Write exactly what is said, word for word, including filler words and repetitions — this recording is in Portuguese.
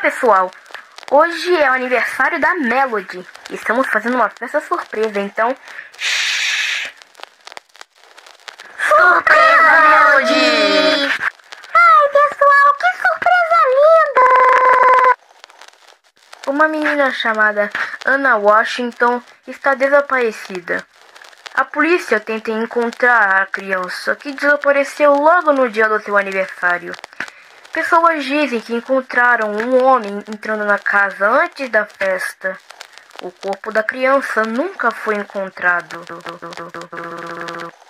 pessoal, hoje é o aniversário da Melody. Estamos fazendo uma festa surpresa, então... Shhh. Surpresa, Melody! Ai, pessoal, que surpresa linda! Uma menina chamada Anna Washington está desaparecida. A polícia tenta encontrar a criança, que desapareceu logo no dia do seu aniversário. Pessoas dizem que encontraram um homem entrando na casa antes da festa. O corpo da criança nunca foi encontrado.